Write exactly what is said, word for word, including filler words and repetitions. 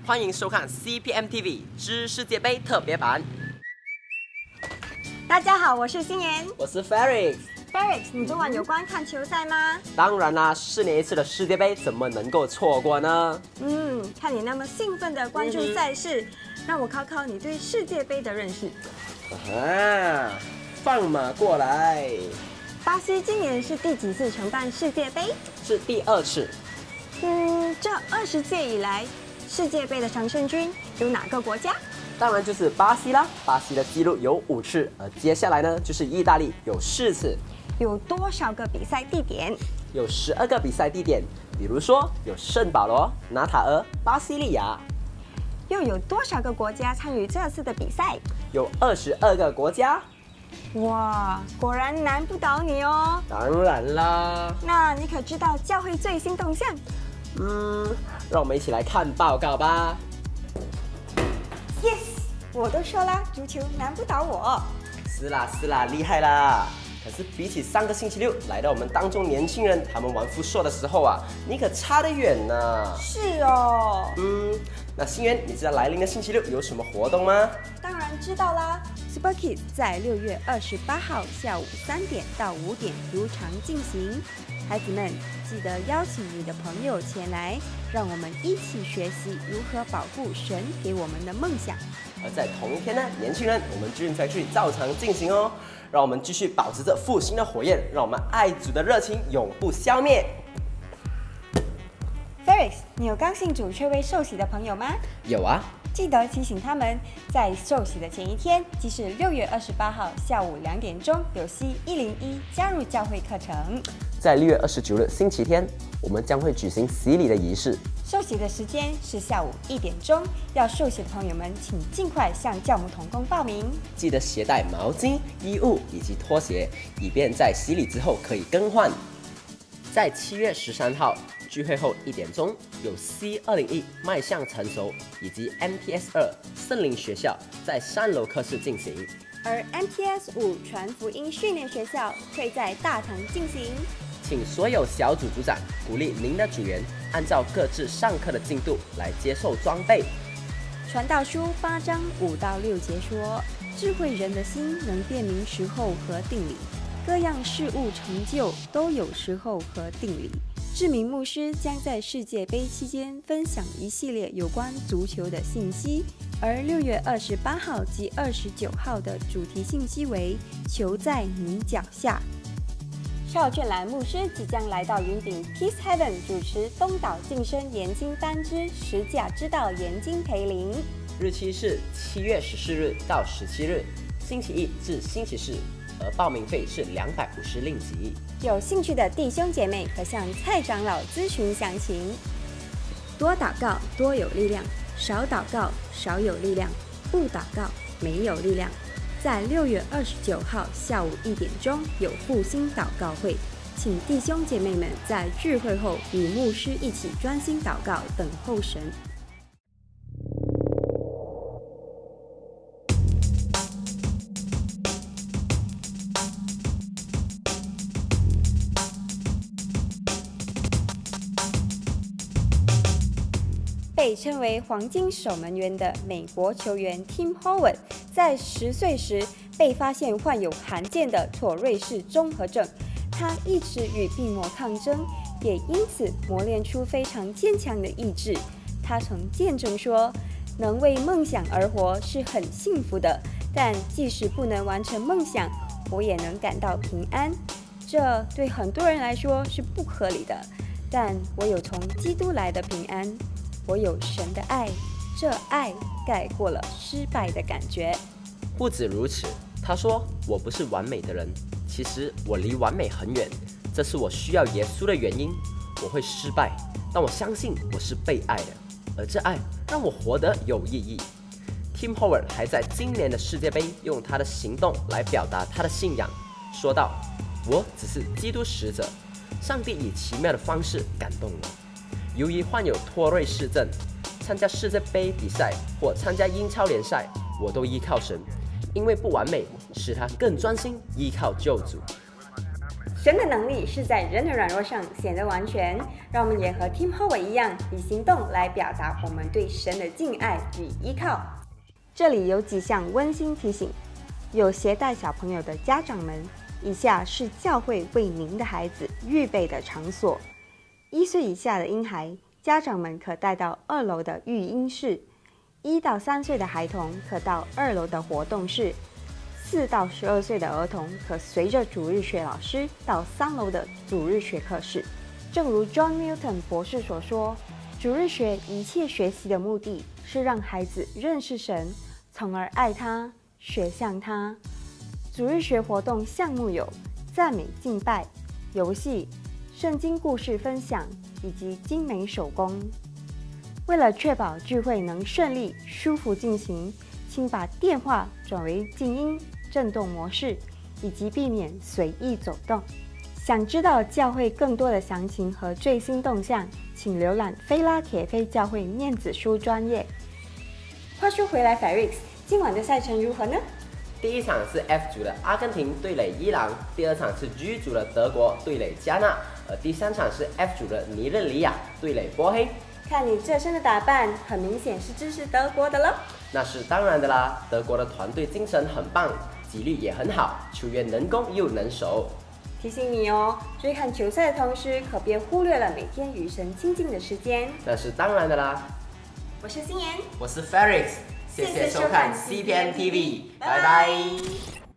欢迎收看 C P M T V 之世界杯特别版。 大家好，我是新妍， 我是 Felix。Felix， 你昨晚有观看球赛吗？ 当然啦，四年一次的世界杯怎么能够错过呢？ 嗯，看你那么兴奋的关注赛事，嗯、让我考考你对世界杯的认识。 啊，放马过来！ 巴西今年是第几次承办世界杯？ 是第二次。 嗯，这二十届以来，世界杯的常胜军有哪个国家？ 当然就是巴西啦。巴西的记录有五次，而接下来呢就是意大利有四次。 有多少个比赛地点？ 有十二个比赛地点，比如说有圣保罗、纳塔尔、巴西利亚。 又有多少个国家参与这次的比赛？ 有二十二个国家。 哇，果然难不倒你哦。 当然啦。 那你可知道教会最新动向？ 嗯，让我们一起来看报告吧。 Yes， 我都说了，足球难不倒我。 是啦是啦，厉害啦！可是比起上个星期六来到我们当中年轻人他们玩复硕的时候啊，你可差得远呢。 是哦。 嗯，那新源，你知道来临的星期六有什么活动吗？ 当然知道啦。Super Kids 在六月二十八号下午三点到五点如常进行。孩子们记得邀请你的朋友前来，让我们一起学习如何保护神给我们的梦想。 而在同一天呢，年轻人，我们 Dream Factory 照常进行哦。让我们继续保持着复兴的火焰，让我们爱主的热情永不消灭。 Felix， 你有刚信主却未受洗的朋友吗？ 有啊。 记得提醒他们，在受洗的前一天，即是六月二十八号下午两点钟，有 C 一零一加入教会课程。 在六月二十九日星期天，我们将会举行洗礼的仪式。 受洗的时间是下午一点钟，要受洗的朋友们请尽快向教母同工报名。 记得携带毛巾、衣物以及拖鞋，以便在洗礼之后可以更换。在七月十三号聚会后一点钟，有 C 二零一迈向成熟以及 M T S 二圣灵学校在三楼课室进行， 而 M T S 五传福音训练学校会在大堂进行。 请所有小组组长鼓励您的组员按照各自上课的进度来接受装备。 传道书八章五到六节说，智慧人的心能辨明时候和定理，各样事物成就都有时候和定理。志明牧师将在世界杯期间分享一系列有关足球的信息，而六月二十八号及二十九号的主题信息为球在你脚下。邵俊兰牧师即将来到云顶 Peace Heaven 主持东岛晋升研经班之十架之道研经培灵， 日期是七月十四日到十七日，星期一至星期四，而报名费是两百五十令吉。 有兴趣的弟兄姐妹可向蔡长老咨询详情。多祷告多有力量，少祷告少有力量，不祷告没有力量。在六月二十九号下午一点钟有复兴祷告会，请弟兄姐妹们在聚会后与牧师一起专心祷告，等候神。被称为黄金守门员的美国球员 Tim Howard， 在十岁时被发现患有罕见的妥瑞氏综合症。他一直与病魔抗争，也因此磨练出非常坚强的意志。他曾见证说，能为梦想而活是很幸福的，但即使不能完成梦想，我也能感到平安。这对很多人来说是不合理的，但我有从基督来的平安。我有神的爱，这爱盖过了失败的感觉。 不止如此，他说：“我不是完美的人，其实我离完美很远。这是我需要耶稣的原因。我会失败，但我相信我是被爱的，而这爱让我活得有意义。” Tim Howard 还在今年的世界杯用他的行动来表达他的信仰，说道：“我只是基督使者，上帝以奇妙的方式感动我。由于患有托瑞氏症，参加世界杯比赛或参加英超联赛，我都依靠神，因为不完美使他更专心依靠救主。” 神的能力是在人的软弱上显得完全。让我们也和 Tim Howard 一样，以行动来表达我们对神的敬爱与依靠。这里有几项温馨提醒：有携带小朋友的家长们，以下是教会为您的孩子预备的场所。一岁以下的婴孩，家长们可带到二楼的育婴室；一到三岁的孩童可到二楼的活动室；四到十二岁的儿童可随着主日学老师到三楼的主日学课室。正如 John Milton 博士所说，主日学一切学习的目的是让孩子认识神，从而爱他，学像他。主日学活动项目有赞美敬拜、游戏、圣经故事分享以及精美手工。为了确保聚会能顺利、舒服进行，请把电话转为静音、震动模式，以及避免随意走动。想知道教会更多的详情和最新动向，请浏览菲拉铁菲教会面子书专页。话说回来 ，Felix， 今晚的赛程如何呢？ 第一场是 F 组的阿根廷对垒伊朗，第二场是 G 组的德国对垒加纳，而第三场是 F 组的尼日利亚对垒波黑。 看你这身的打扮，很明显是支持德国的了。 那是当然的啦，德国的团队精神很棒，纪律也很好，球员能攻又能守。 提醒你哦，追看球赛的同时，可别忽略了每天与神亲近的时间。 那是当然的啦。 我是心妍， 我是 Felix， 谢谢收看 C P N T V， 拜拜。